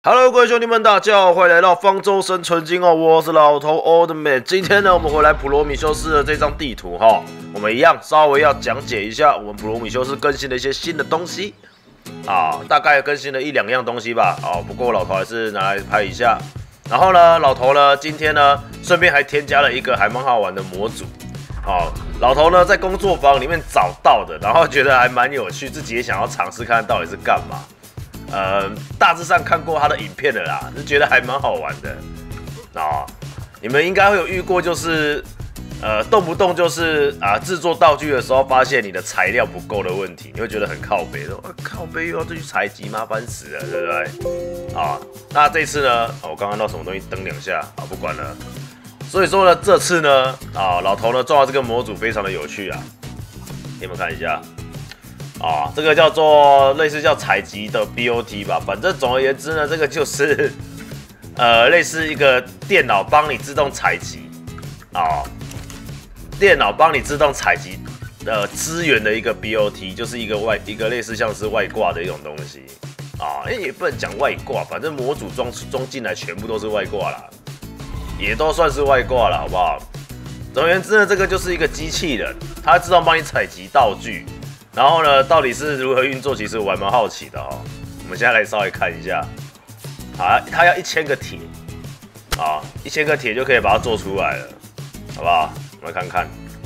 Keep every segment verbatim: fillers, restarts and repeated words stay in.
Hello，各位兄弟们，大家好，欢迎来到方舟生存经哦，我是老头 Old Man。今天呢，我们回来普罗米修斯的这张地图哈，我们一样稍微要讲解一下我们普罗米修斯更新的一些新的东西啊，大概更新了一两样东西吧啊，不过老头还是拿来拍一下。然后呢，老头呢今天呢顺便还添加了一个还蛮好玩的模组啊，老头呢在工作坊里面找到的，然后觉得还蛮有趣，自己也想要尝试看到底是干嘛。 呃，大致上看过他的影片的啦，就觉得还蛮好玩的啊、哦。你们应该会有遇过，就是呃，动不动就是啊，制作道具的时候发现你的材料不够的问题，你会觉得很靠北，说、啊、靠北又要再去采集，麻烦死了，对不对？啊，那这次呢，哦、我刚刚到什么东西蹬两下，啊，不管了。所以说呢，这次呢，啊，老头呢撞到这个模组非常的有趣啊，给你们看一下。 啊、哦，这个叫做类似叫采集的 B O T 吧，反正总而言之呢，这个就是呃类似一个电脑帮你自动采集啊、哦，电脑帮你自动采集呃资源的一个 B O T， 就是一个外一个类似像是外挂的一种东西啊，哎、哦、也不能讲外挂，反正模组装装进来全部都是外挂啦，也都算是外挂了，好不好？总而言之呢，这个就是一个机器人，它自动帮你采集道具。 然后呢，到底是如何运作？其实我还蛮好奇的哦。我们现在来稍微看一下，啊，它要一千个铁，啊，一千个铁就可以把它做出来了，好不好？我们来看看，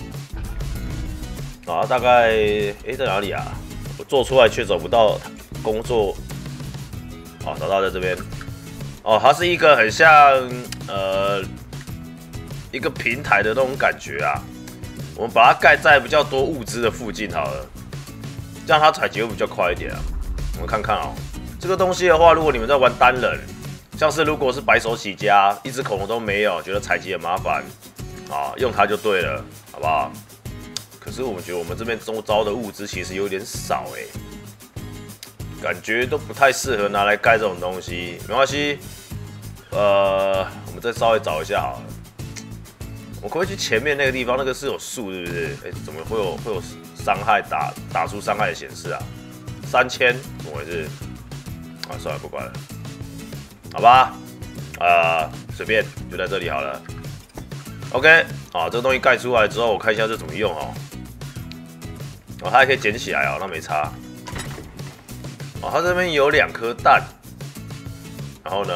啊，大概，诶，在哪里啊？我做出来却找不到工作，哦，找到在这边，哦，它是一个很像呃一个平台的那种感觉啊。我们把它盖在比较多物资的附近好了。 这样它采集会比较快一点啊。我们看看哦，这个东西的话，如果你们在玩单人，像是如果是白手起家，一只恐龙都没有，觉得采集很麻烦啊，用它就对了，好不好？可是我们觉得我们这边周遭的物资其实有点少哎、欸，感觉都不太适合拿来盖这种东西。没关系，呃，我们再稍微找一下好了。我可不可以去前面那个地方？那个是有树，是不是？哎、欸，怎么会有会有？ 伤害打打出伤害的显示啊，三千怎么回事？啊，算了，不管了，好吧，呃，随便就在这里好了。OK， 啊，这个东西盖出来之后，我看一下这怎么用哦。哦，它还可以捡起来哦，那没差。哦，它这边有两颗蛋，然后呢，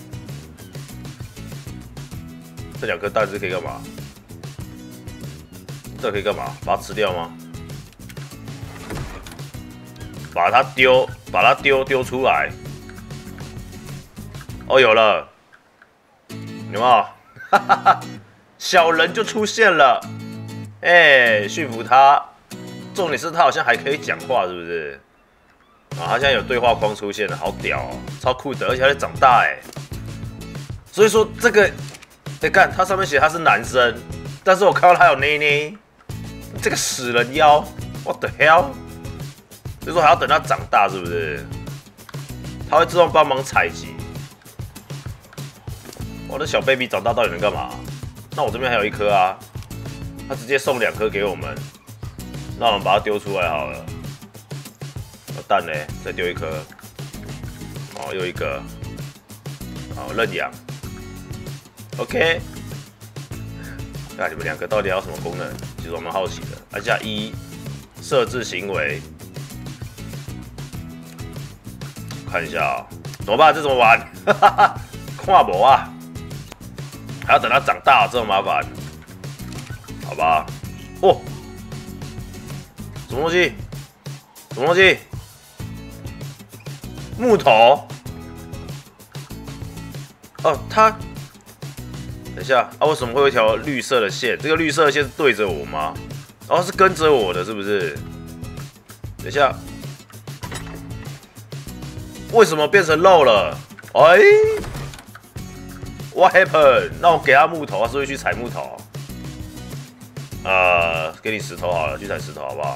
这两颗蛋是可以干嘛？这可以干嘛？把它吃掉吗？ 把它丢，把它丢丢出来。哦，有了，有没有？哈哈哈，小人就出现了。哎、欸，驯服它。重点是它好像还可以讲话，是不是？啊，它现在有对话框出现了，好屌哦，超酷的，而且还在长大哎。所以说这个，哎、欸，看它上面写它是男生，但是我看到它有内内，这个死人妖 ，what the hell？ 所以说还要等它长大，是不是？它会自动帮忙采集。我的小 baby 长大到底能干嘛？那我这边还有一颗啊，它直接送两颗给我们。那我们把它丢出来好了。蛋呢？再丢一颗。哦，又一个。好，认养。OK。那你们两个到底要什么功能？其实我蛮好奇的。按下一，设置行为。 看一下啊、喔，怎么办？这怎么玩？哈哈哈，跨博啊，还要等它长大，这么麻烦，好吧？哦，什么东西？什么东西？木头？哦，它，等一下啊，为什么会有一条绿色的线？这个绿色的线是对着我吗？哦，是跟着我的，是不是？等一下。 为什么变成肉了？哎 ，What happened？ 那我给他木头，他是不是去采木头？呃，给你石头好了，去采石头好不好？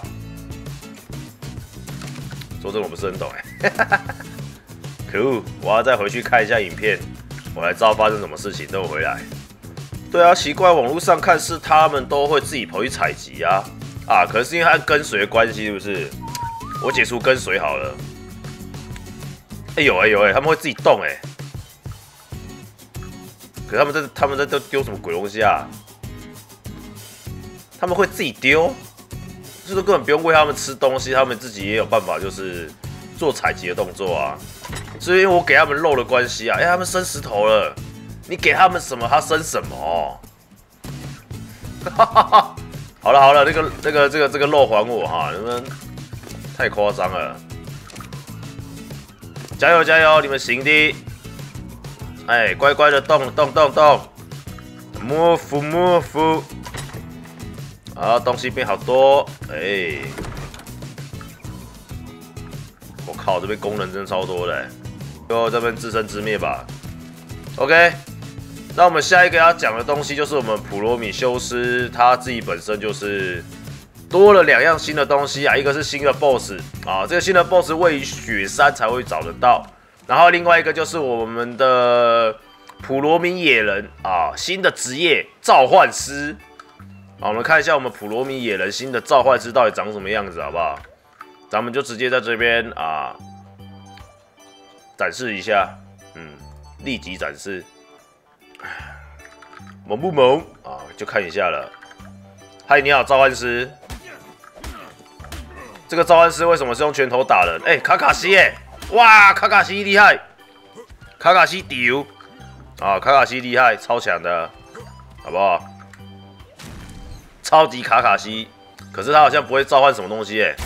说真的，我不是很懂哎。可恶！我要再回去看一下影片，我才知道发生什么事情。等我回来。对啊，奇怪，网络上看是他们都会自己跑去采集啊啊，可能是因为它跟随的关系，是不是？我解除跟随好了。哎、欸、有哎、欸、有哎、欸，他们会自己动哎、欸， 可他们在他们在都丢什么鬼东西啊？他们会自己丢，就是根本不用喂他们吃东西，他们自己也有办法，就是做采集的动作啊。所以因为我给他们肉的关系啊，哎、欸，他们生石头了，你给他们什么，他生什么。好了好了，那个那个这个这个肉还我哈，你们太夸张了。加油加油，你们行的！哎，乖乖的动动动动 ，move move。啊，东西变好多，哎！我靠，这边功能真的超多的，就这边自生自灭吧。OK， 那我们下一个要讲的东西就是我们普罗米修斯他自己本身就是多了两样新的东西啊，一个是新的 BOSS 啊，这个新的 BOSS 位于雪山才会找得到，然后另外一个就是我们的普罗米野人啊，新的职业召唤师。好，我们看一下我们普罗米野人新的召唤师到底长什么样子，好不好？咱们就直接在这边啊展示一下，嗯，立即展示，萌不萌啊？就看一下了。嗨，你好，召唤师。这个召唤师为什么是用拳头打人？哎、欸，卡卡西哎，哇，卡卡西厉害，卡卡西丢啊，卡卡西厉害，超强的，好不好？超级卡卡西，可是他好像不会召唤什么东西哎。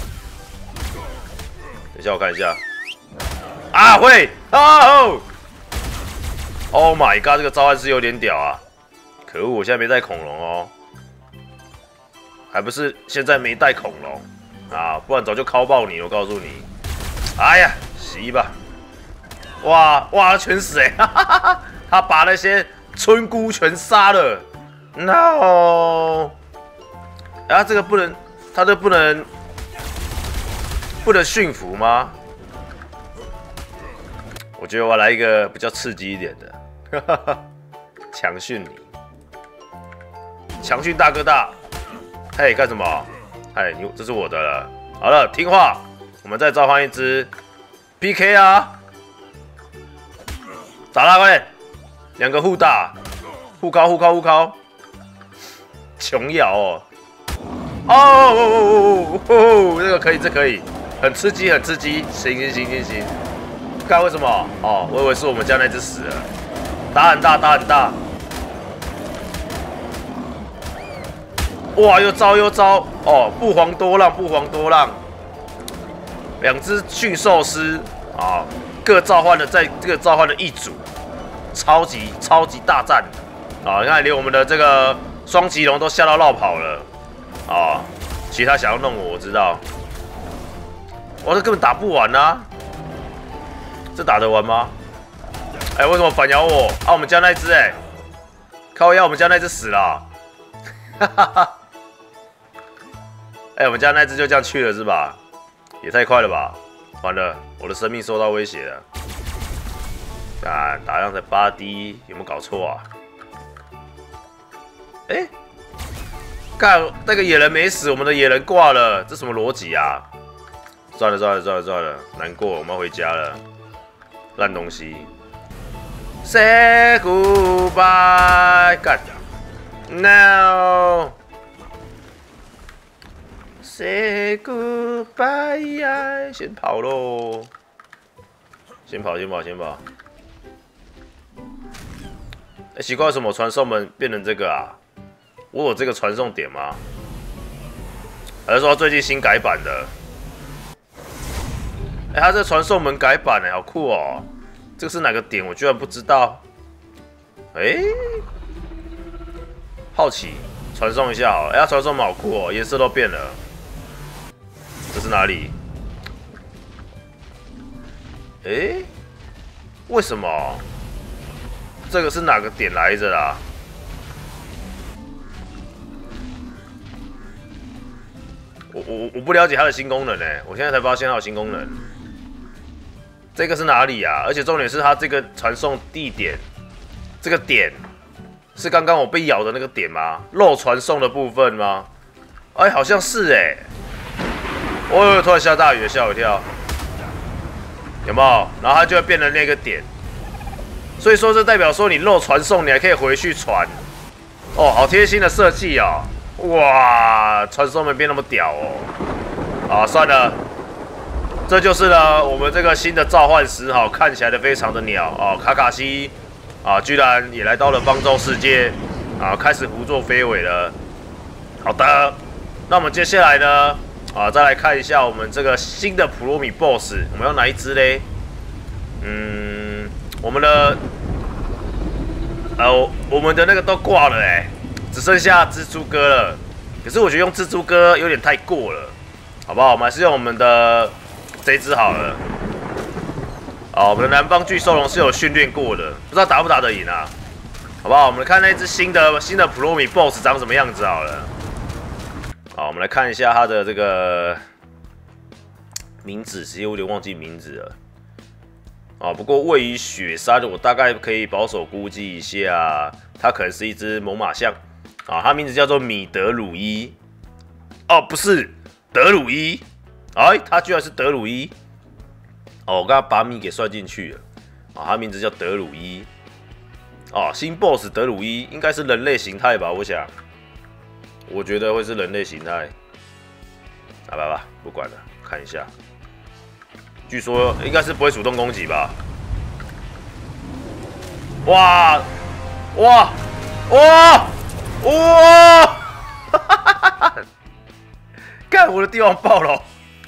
等一下我看一下，啊会哦 ，Oh my god， 这个召唤师有点屌啊！可恶，我现在没带恐龙哦，还不是现在没带恐龙啊，不然早就敲爆你，我告诉你。哎呀，洗吧！哇哇，全死哎！哈哈哈，他把那些村姑全杀了 ，no！啊，这个不能，他这不能，不能驯服吗？我觉得我要来一个比较刺激一点的，强驯你，强驯大哥大，嘿，干什么？哎，你这是我的了。好了，听话，我们再召唤一只 P K 啊，打他快点，两个互打，互敲互敲互敲，琼瑶哦。哦哦哦哦哦！这个可以，这可以，很刺激，很刺激。行行行行行，看为什么？哦，我以为是我们家那只死了，打很大，打很大。哇，又招又招！哦，不遑多让，不遑多让。两只驯兽师啊，各召唤了，在这个召唤了一组，超级超级大战啊！你看，连我们的这个双棘龙都吓到绕跑了。哦，其实他想要弄我，我知道。我这根本打不完啊！这打得完吗？哎、欸，为什么反咬我？啊，我们家那只哎、欸，靠腰，我们家那只死了。哈哈哈！哎，我们家那只就这样去了是吧？也太快了吧！完了，我的生命受到威胁了。干，打样才八滴，有没有搞错啊？哎、欸。干，那个野人没死，我们的野人挂了，这什么逻辑啊？算了算了算了算了，难过，我们要回家了。烂东西 ，Say goodbye， 干 ，No，Say goodbye 呀，先跑喽，先跑先跑先跑。哎、欸，奇怪，为什么传送门变成这个啊？我有这个传送点吗？还是说最近新改版的？哎、欸，它这传送门改版哎，好酷哦！这个是哪个点？我居然不知道。哎、欸，好奇，传送一下好了。哎、欸，它传送门好酷哦，颜色都变了。这是哪里？哎、欸，为什么？这个是哪个点来着啦？我我我不了解它的新功能呢、欸，我现在才发现它有新功能。这个是哪里啊？而且重点是它这个传送地点，这个点是刚刚我被咬的那个点吗？漏传送的部分吗？哎、欸，好像是哎、欸。哦，突然下大雨，吓我一跳。有没有？然后它就会变成那个点。 所以说这代表说你漏传送，你还可以回去传。哦，好贴心的设计哦！哇，传送门变那么屌哦！啊，算了，这就是呢我们这个新的召唤师哈，看起来的非常的鸟哦，卡卡西啊，居然也来到了方舟世界啊，开始胡作非为了。好的，那我们接下来呢啊，再来看一下我们这个新的普罗米 B O S S， 我们要哪一只嘞？嗯，我们的呃，我们的那个都挂了哎，只剩下蜘蛛哥了。可是我觉得用蜘蛛哥有点太过了，好不好？我们还是用我们的这只好了。哦，我们的南方巨兽龙是有训练过的，不知道打不打得赢啊？好不好？我们看那只新的新的普罗米 B O S S 长什么样子好了。好，我们来看一下它的这个名字，其实我有点忘记名字了。啊，不过位于雪山，我大概可以保守估计一下，它可能是一只猛犸象。啊，它名字叫做米德鲁伊。哦，不是德鲁伊，哎，它居然是德鲁伊。哦，我刚刚把米给算进去了。啊，它名字叫德鲁伊。哦，新 B O S S 德鲁伊应该是人类形态吧？我想。我觉得会是人类形态，好吧吧，不管了，看一下。据说应该是不会主动攻击吧？哇哇哇哇！干我的帝王爆了！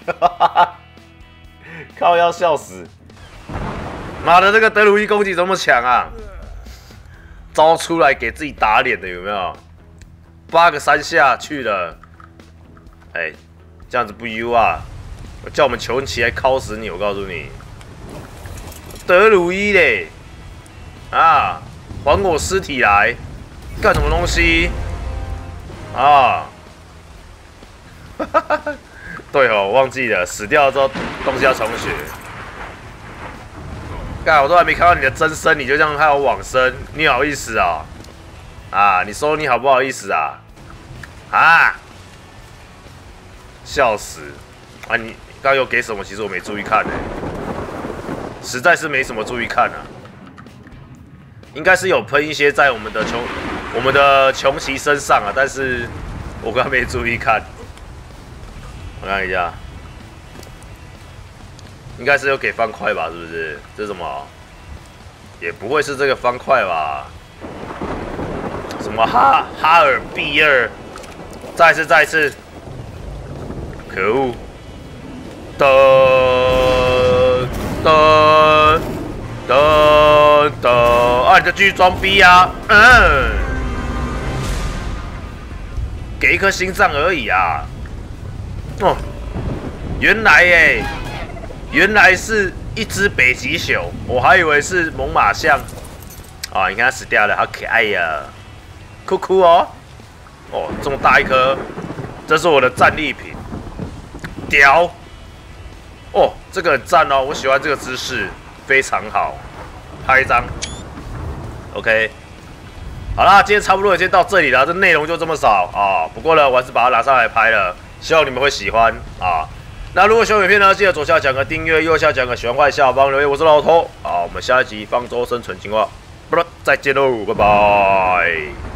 靠，要笑死！妈的，这个德鲁伊攻击怎么强啊？招出来给自己打脸的有没有？八个三下去了，哎、欸，这样子不 U 啊！我叫我们球旗来敲死你！我告诉你，德鲁伊嘞，啊，还我尸体来！干什么东西？啊！对哦，我忘记了，死掉了之后东西要重学。干，我都还没看到你的真身，你就这样还有往生，你好意思啊？啊，你说你好不好意思啊？啊！笑死！啊，你刚刚有给什么？其实我没注意看呢、欸，实在是没什么注意看啊。应该是有喷一些在我们的穷我们的穷奇身上啊，但是我刚刚没注意看。我看一下，应该是有给方块吧？是不是？这是什么？也不会是这个方块吧？什么哈哈尔毕二？再一次，再一次！可恶！噔噔噔噔！啊，你就继续装逼啊！嗯，给一颗心脏而已啊！哦，原来耶，原来是一只北极熊，我还以为是猛犸象。啊，你看它死掉了，好可爱呀！酷酷哦！哦，这么大一颗，这是我的战利品，屌！哦，这个很赞哦，我喜欢这个姿势，非常好。拍一张 ，OK。好啦，今天差不多也先到这里了，这内容就这么少啊。不过呢，我还是把它拿上来拍了，希望你们会喜欢啊。那如果喜欢影片呢，记得左下角个订阅，右下角个喜欢，下方留言。我是老头，好，我们下一集方舟生存情况，不了，再见喽，拜拜。